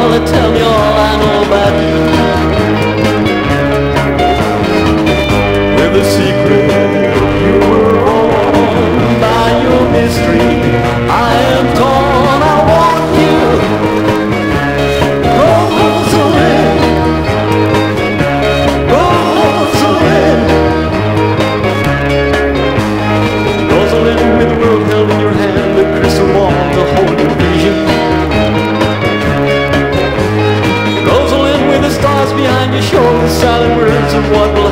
I'll tell you all I know about you. With a secret you were born by your mystery, I am torn. I want you. Rosalind, Rosalind, Rosalind, with the world held in your hand, a crystal ball to hold your vision. Rosalind, with the stars behind your shoulders, silent words of what